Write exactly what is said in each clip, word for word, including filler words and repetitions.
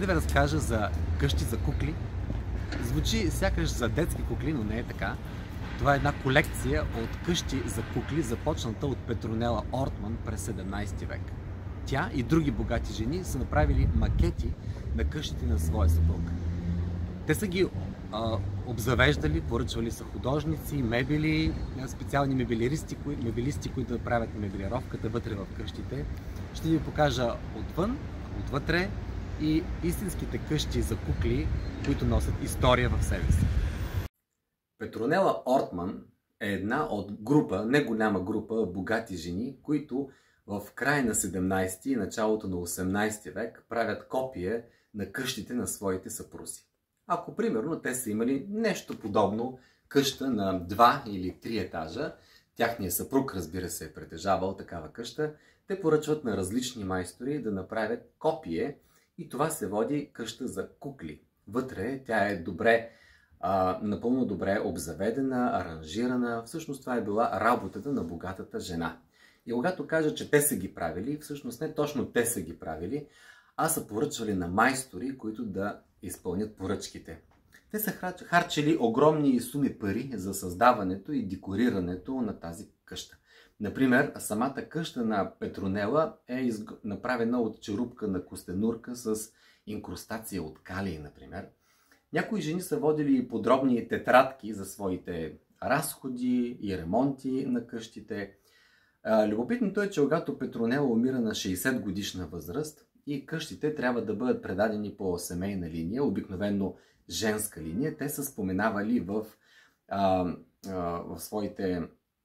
да ви разкажа за къщи за кукли. Звучи сякаш за детски кукли, но не е така. Това е една колекция от къщи за кукли, започната от Петронела Ортман през седемнайсети век. Тя и други богати жени са направили макети на къщите на своя съпруг. Те са ги а, обзавеждали, поръчвали са художници, мебели, специални мебелиристи, кои, мебелисти, които да правят мебелировката вътре в къщите. Ще ви покажа отвън, отвътре и истинските къщи за кукли, които носят история в себе си. Петронела Ортман е една от група, не голяма група, богати жени, които в края на седемнайсети и началото на осемнайсети век правят копие на къщите на своите съпрузи. Ако, примерно, те са имали нещо подобно, къща на два или три етажа, тяхният съпруг, разбира се, е притежавал такава къща, те поръчват на различни майстори да направят копие и това се води къща за кукли. Вътре тя е добре, а, напълно добре обзаведена, аранжирана. Всъщност това е била работата на богатата жена. И когато кажа, че те са ги правили, всъщност не точно те са ги правили, а са поръчвали на майстори, които да изпълнят поръчките. Те са харчили огромни суми пари за създаването и декорирането на тази къща. Например, самата къща на Петронела е направена от черупка на костенурка с инкрустация от калий, например. Някои жени са водили подробни тетрадки за своите разходи и ремонти на къщите. Любопитното е, че когато Петронела умира на шейсет годишна възраст и къщите трябва да бъдат предадени по семейна линия, обикновено женска линия, те са споменавали в, а, а, в своите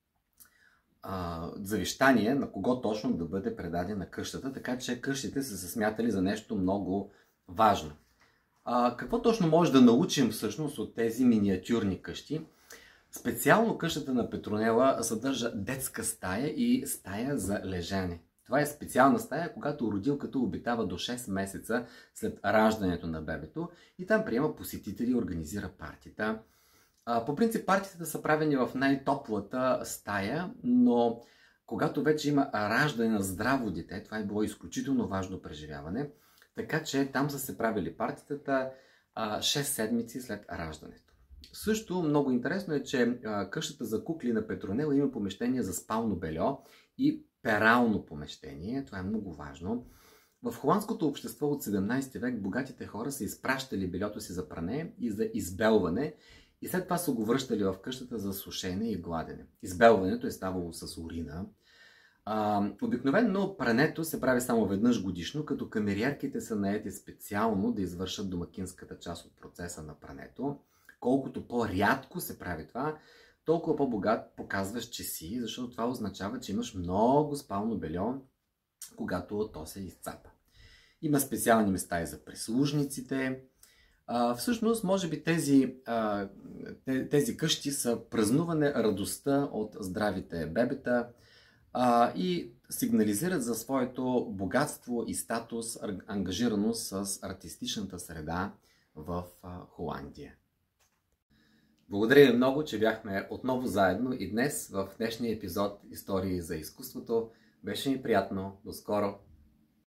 а, завещания на кого точно да бъде предадена къщата, така че къщите са се смятали за нещо много важно. А, какво точно може да научим всъщност от тези миниатюрни къщи? Специално къщата на Петронела съдържа детска стая и стая за лежане. Това е специална стая, когато родилката обитава до шест месеца след раждането на бебето и там приема посетители и организира партита. По принцип партитата са правени в най-топлата стая, но когато вече има раждане на здраво дете, това е било изключително важно преживяване, така че там са се правили партитата шест седмици след раждането. Също много интересно е, че къщата за кукли на Петронела има помещение за спално бельо и перално помещение. Това е много важно. В холандското общество от седемнайсети век богатите хора са изпращали бельото си за пране и за избелване и след това са го връщали в къщата за сушене и гладене. Избелването е ставало с урина. А, обикновено прането се прави само веднъж годишно, като камериерките са наети специално да извършат домакинската част от процеса на прането. Колкото по-рядко се прави това, толкова по-богат показваш, че си, защото това означава, че имаш много спално бельо, когато то се изцапа. Има специални места и за прислужниците. А, всъщност, може би тези, а, тези къщи са празнуване радостта от здравите бебета а, и сигнализират за своето богатство и статус, ангажираност с артистичната среда в а, Холандия. Благодаря ви много, че бяхме отново заедно и днес в днешния епизод Истории за изкуството. Беше ми приятно. До скоро!